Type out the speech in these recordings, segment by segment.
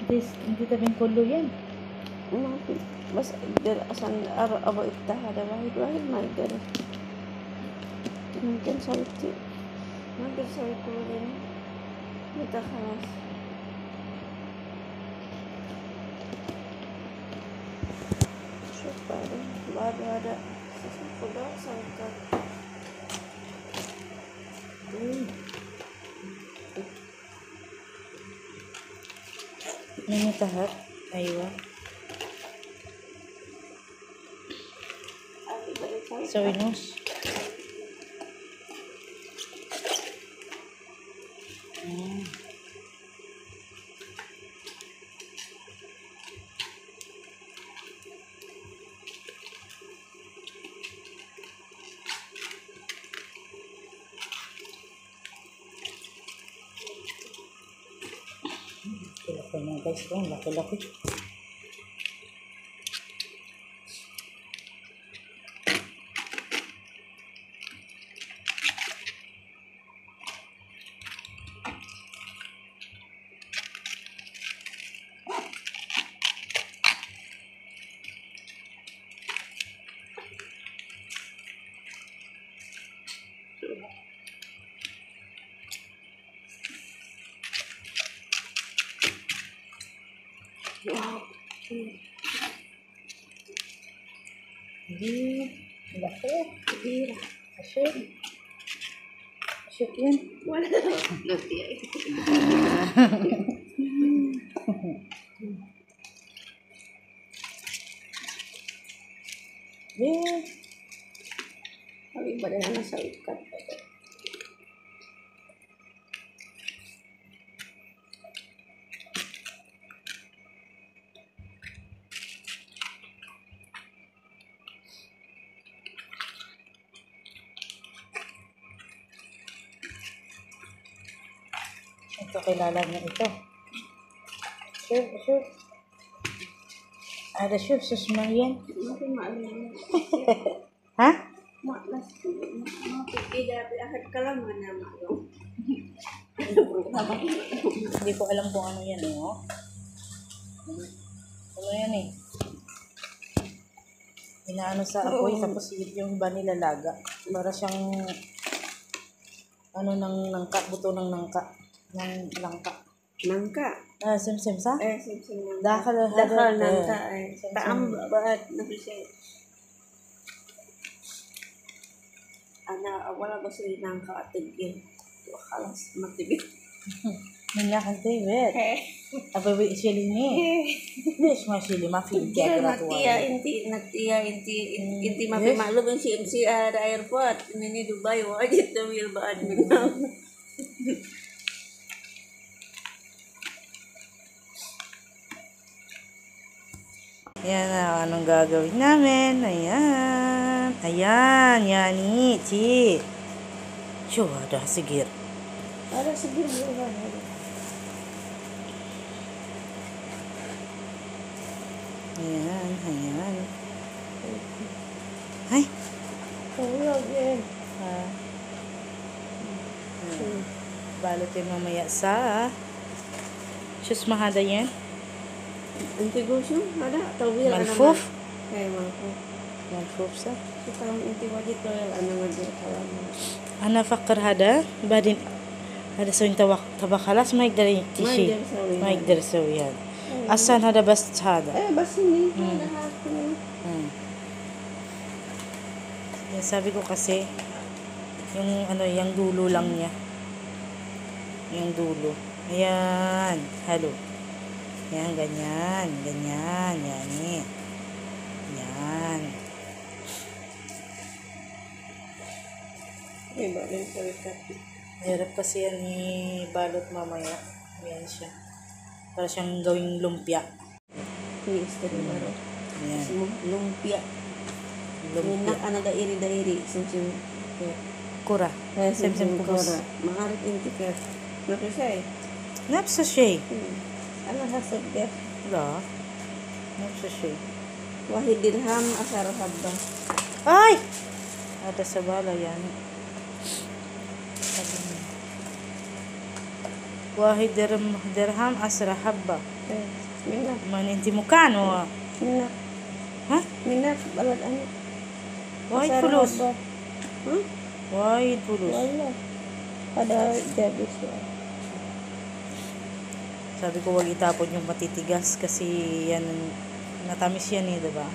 Hindi tabing kulo yan. بس اقدر عشان ابغى افتح هذا واحد ما اقدر ممكن سويتي ما اقدر اسوي كلين متى خلاص شوف بعد هذا خضار سلطة May tahap. Aywa. Sawinos. Laki na guys, laki-laki. Wow. Laki. Asyik. Asyik yan. Wala. Luti ay. Kami ba na nasa ikat? Ito, kilala niya ito. Sure. Ada sure, susmayan. Mungkin maklum. Ha? Maklas. Tidak akan kalaman na maklum. Hindi ko alam kung ano yan, oh. Ano yan eh? Inaano sa apoy, tapos yung iba nilalaga. Para siyang ano ng nangka, buto ng nangka. Ng langka. Nangka? Sim-sim sa? Sim-sim nangka. Dakal nangka. Taam baat na siya. Wala ba sila nangka at tigil? Kalas matigil. Minyakan tibet. Apa wi sili ni? Yes, masili mafil kaya gratua. Inti mapi maklum yung CMC ada airport. Ini Dubai wajib tamil baat minang. Yan na, anong gagawin namin? Ayan. Ayan, yani, ci. Siyo, ada sigir. Ada sigir ba? Ayan. Ay. Tawag yan. Balutin mamaya sa Sus mahada yan. Inti gusyo, ada tawil Malfuf. Malfuf sa. So kalau inti wajib tawil dia kalam. Ana fakir hada badin hada sawin tabakalas maik dari tishi. Maik dari sawiyan. Asan hada bas hada. Bas ini ada hakun. Yan sabi ko kasi yung yung dulo lang niya. Yung dulo. Ayan, halo. Yan, ganyan. Yani. Yan. Balin sa ikat. Mahirap kasi yan balot mamaya. Yan siya. Para siyang gawing lumpia. Ini istri baru. Yan. Lumpia. Lumpia. Anak dairi. Simsim. Kura. Simsim kubus. Maharap inti ka. Nakasay. Napsa siya. Ano hasad ka? Wala. Napsa siya. Wahid dirham asar habba. Ay! Ada sa bala yan. Wahid dirham asra habba. Minak. Maninti mo ka, no? Minak. Ha? Minak. Balad ano. Why Pasar pulos? haba. Huh? Why pulos? Wala. Ada jadi siya. Sabi ko wag itapon yung matitigas kasi yan, natamis yan eh, diba?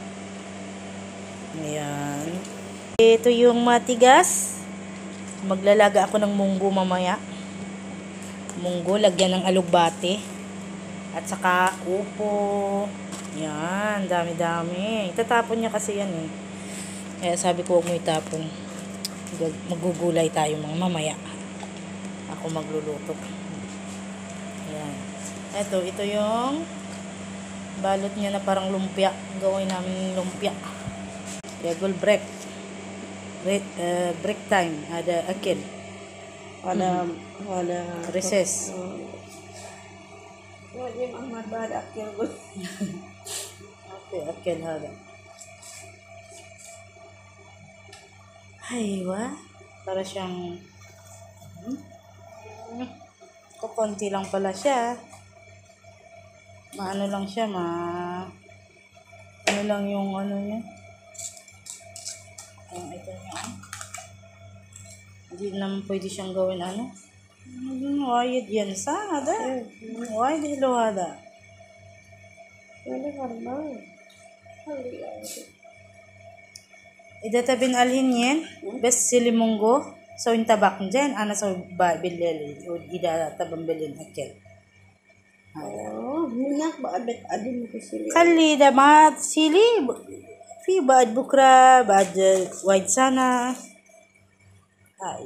Ayan. Ito yung matigas. Maglalaga ako ng munggo mamaya. Munggo, lagyan ng alugbate. At saka upo. Yan, dami-dami. Itatapon niya kasi yan eh. Kaya sabi ko huwag mo itapon. Magugulay tayo mga mamaya. Ako magluluto. Ayan. Ito yung balot niya na parang lumpia. Gawin namin lumpia. Regul break. Break time. Ada akil. Wala Recess. Wala Ahmad Bada akil ko. Okay, akil hada. Aywa. Para siyang kukunti lang pala siya. Maano lang siya, ano lang yung ano niya. Ito niya. Hindi naman pwede siyang gawin ano. Why yan sa hada? Why dilo hada? Wala karma. Ida tabin alhin yan. Best silimunggo. So yung tabak dyan. Ana sa bilili. Ida tabang bilin akil. Oh, minak ba abet adin mo sila. Kali damat sili. Fi baad bukra. Baad wide sana. Ay.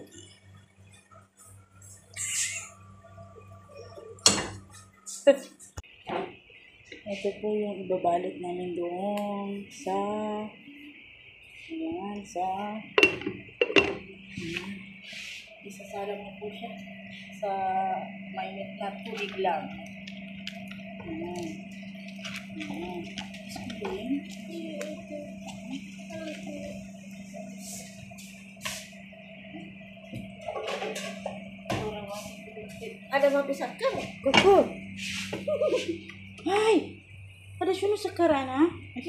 Ito po yung ibabalot namin doon sa ayan, isasalang mo po siya sa mainit na tubig lang. Ayan. Ayan. Sabihin. Ada mapisak kan? Kuku. Ay! Ada sino sa karana?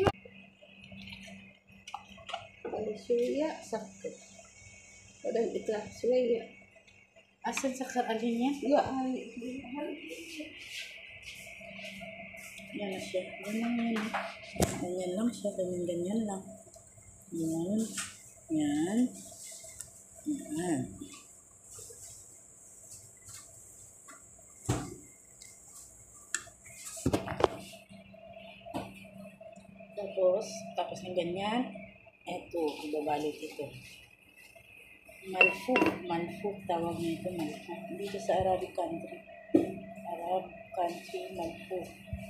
Ada suya sakit. Ada ikhlas suya. Asan sa karalin niya? Enggak hari. Yan na siya. Ganyan yan. Ganyan lang siya. Ganyan lang. Yan. Yan. Yan. Tapos ng ganyan. Eto, ibabalot ito. Malfuk tawag nito, malfuk. Dito sa Arabic country. Malfuk.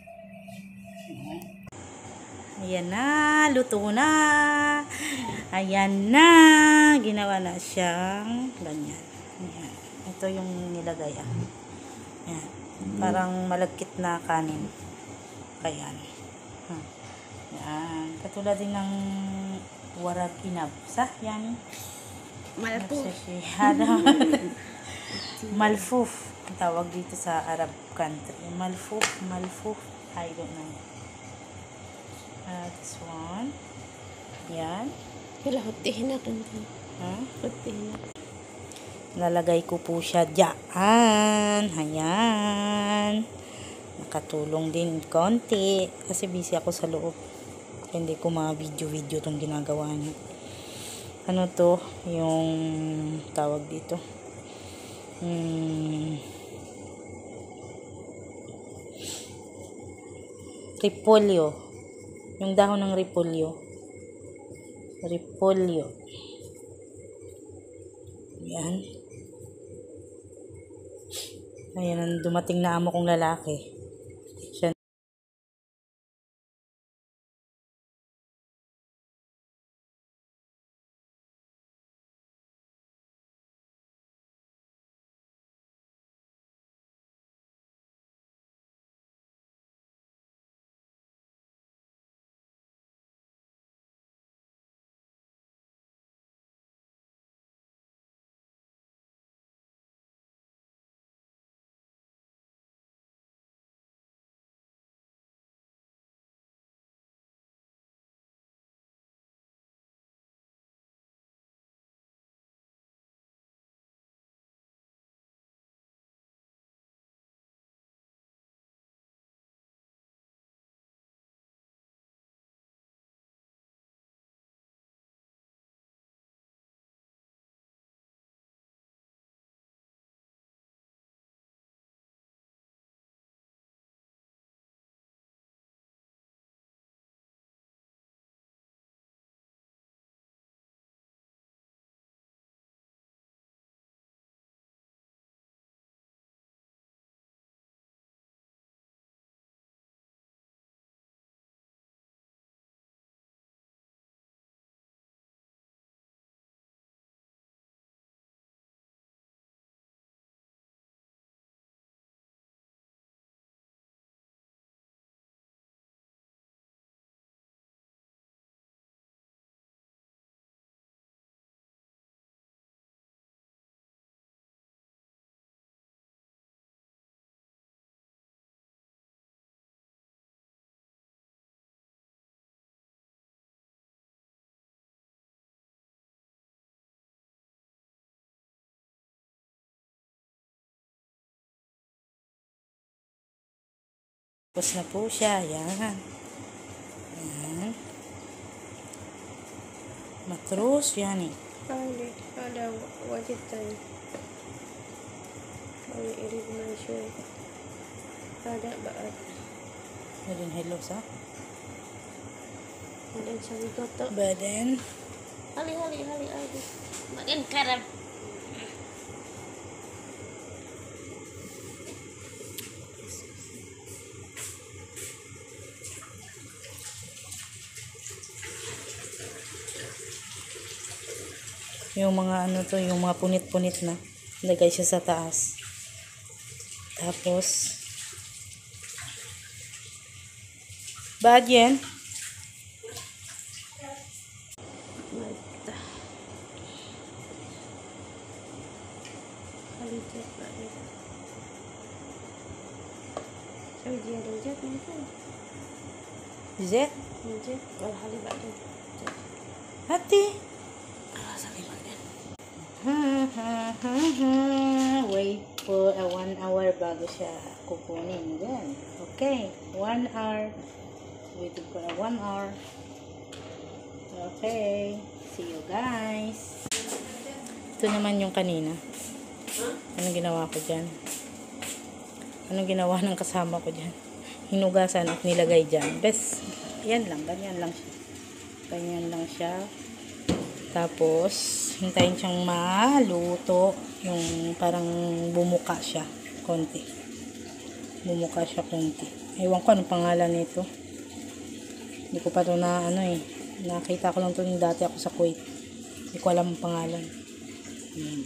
Ayan na, luto na. Ayan na, ginawa na siyang ganyan. Ayan. Ito yung nilagay. Ayan. Parang malagkit na kanin. Ayan. Ayan. Katulad din ng warag inab. Yan. Malpuf. Malfuf. Ang tawag dito sa Arab country. Malfuf. I don't know. This one. Yan. Kila hutihin na kan. Hutihin na. Lalagay ko po siya dyan. Ayan. Nakatulong din konti. Kasi busy ako sa loob. Hindi ko video itong ginagawa niya. Ano to? Yung tawag dito. Repolyo. Yung dahon ng repolyo. Yan. Ayan, dumating na amo kong lalaki. Tapos na po siya. Yan. Yan. Matros yan eh. ada wajib tadi. Kami irid Malaysia. Ada baat. Badan hello sa. Badan sabi toto. Badan. Hali. Badan karab. Yung mga ano to, yung mga punit-punit na. Lagay siya sa taas. Tapos, bad yan. Hali jet badan. So dia ada jet mungkin. Zet. Jet kalau hali badan. Hati. Kalau sabi badan. Wait for 1 hour bago siya kukunin. Then, okay. 1 hour. Waiting for 1 hour. Okay. See you guys. Ito naman yung kanina. Anong ginawa ko dyan? Anong ginawa ng kasama ko dyan? Hinugasan at nilagay dyan. Bes, yan lang. Ganyan lang siya. Ganyan lang siya. Tapos, hintayin siyang maluto. Yung parang bumuka siya. Konti. Bumuka siya konti. Ewan ko anong pangalan nito. Hindi ko pa ito na ano eh. Nakita ko lang ito yung dati ako sa Kuwait. Hindi ko alam ang pangalan. Ayan.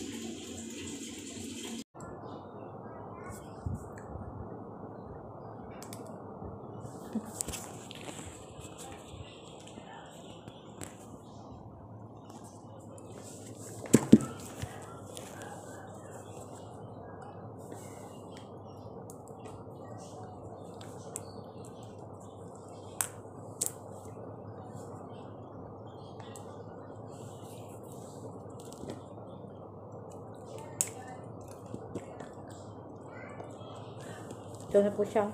Ito na po siya.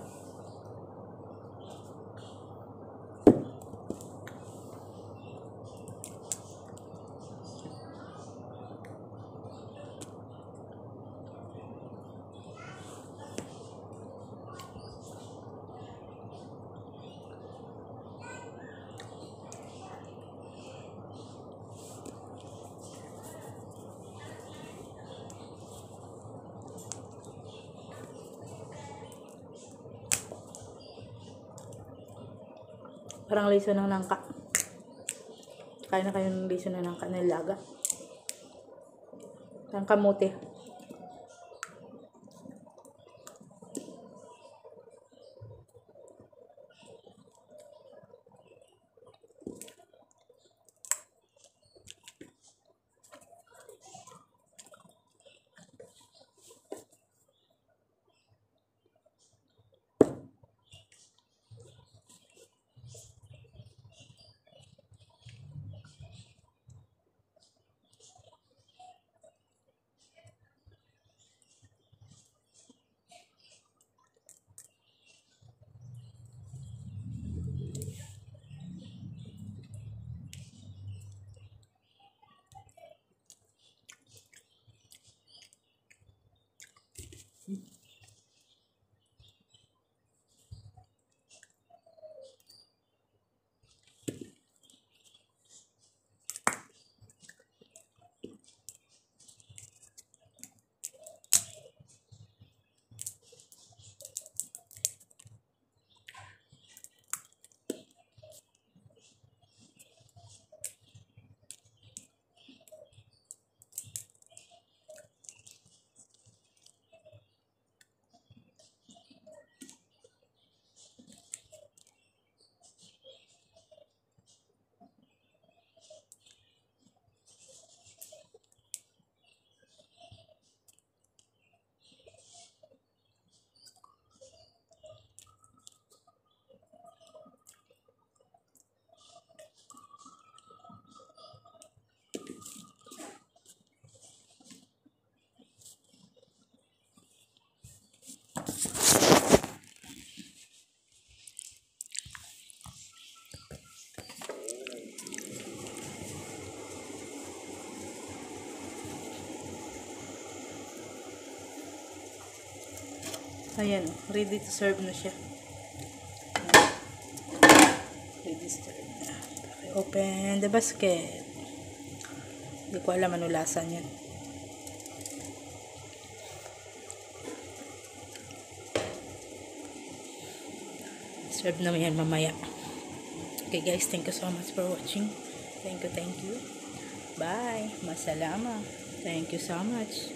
Parang liso ng nangka. Kain na kayo ng liso ng nangka na laga. Ang kamote. Ayan, ready to serve na siya. Ready to serve na. Okay, open the basket. Hindi ko alam ano lasa niyan. Serve na yan mamaya. Okay guys, thank you so much for watching. Thank you. Bye. Masalama. Thank you so much.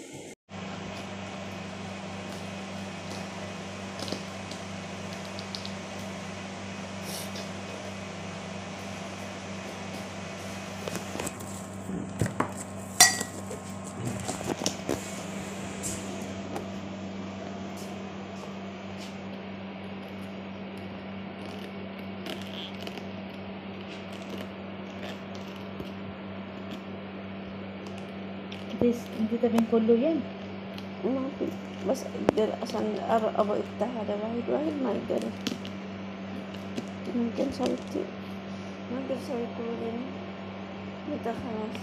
Hindi tabing kulo yan. بس عشان أبغى أفتح هذا واحد ما يقدر ممكن سويتي ما أقدر أسوي كورين متى خلاص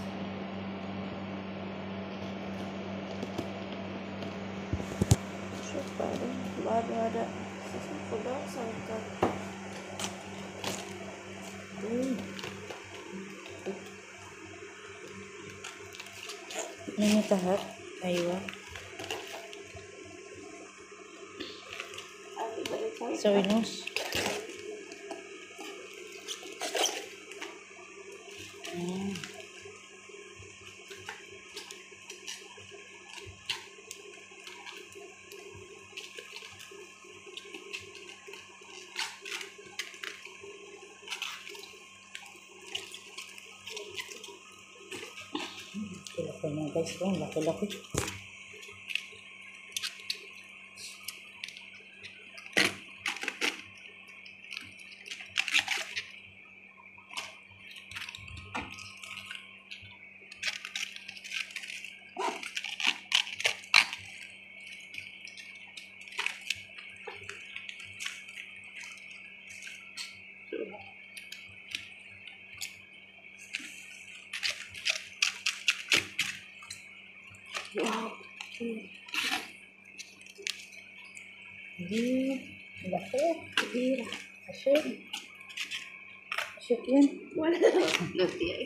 شوف بعد هذا خضار سويتها May tahap. Aywa. So, inus. Laki na guys. Laki-laki. wow Laki. Asyik. Asyik yan. wala nanti ya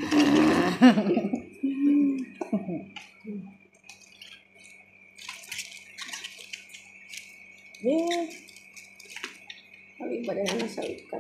tapi badannya saya ikat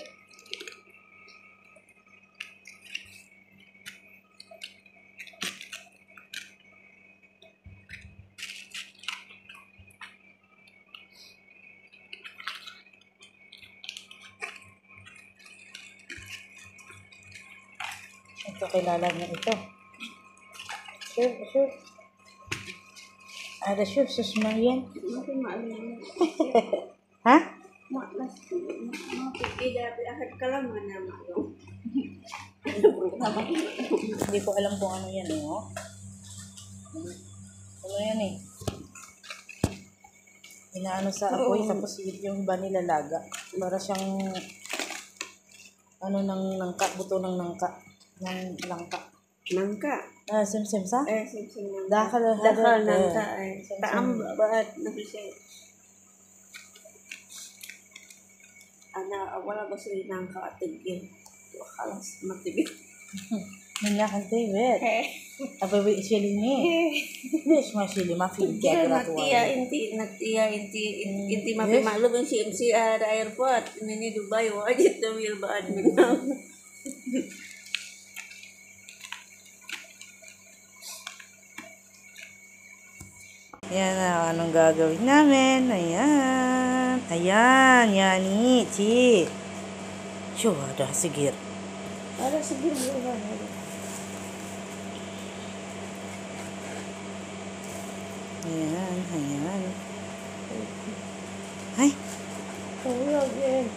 Ito, kilala niya ito. Sure. Ada sure, sus Marian. mungkin maklum Ha? maklum tidak akan kalaman na maklum Hindi ko alam kung ano yan, oh. Ano yan eh? Inaano sa apoy, tapos yung iba nilalaga. Para siyang ano ng nangka, buto ng nangka. Ng langka. nangka Sim-sim sa? sim Dakal nangka taam Sim-sim. baat na bisa ana wala ba sila nangka at tigil kalas matibig Nanyakan tibet. Apa wi sili ni? Yes, masili mafil kaya Natia inti mafi maklum yung CMC ada airport ini Dubai wajib tamil baad minang Yan na, anong gagawin namin? Ayan. Yani, Ci. Ada sigir. ada segini bukan Ayan. Ay. again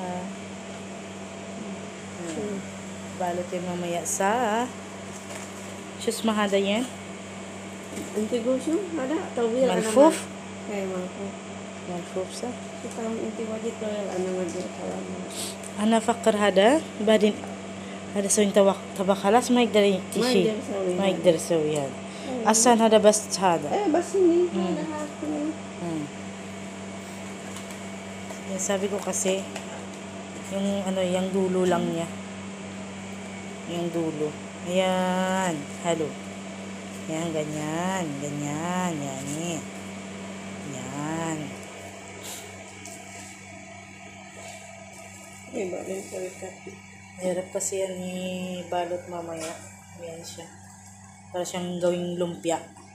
Balot yung mamaya sa mahada yan. inti gusyo ada tawil Malfuf. malfuf Malfuf sa. kita inti wajib tawil ngadir kalam Ana fakir hada. Badin. Hada so yung tabakalas. Maik dari tishi. Maik dari sawihan. Asan hada bas hada. bas ini ada aku Yan, sabi ko kasi, yung ano, yung dulo lang niya. Yung dulo. Ayan. Halo. Yan, ganyan. Ganyan. Yan. Yan. Iba rin po ikat. Mahirap kasi yan balot mamaya. Ayan siya. Para siyang gawing lumpia.